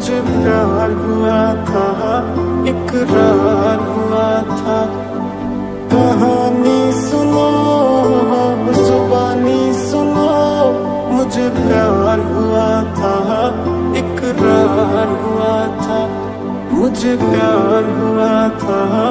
मुझे प्यार हुआ था, इकरार हुआ था। कहानी सुनो, जुबानी सुनो, मुझे प्यार हुआ था, इकरार हुआ था। मुझे प्यार हुआ था,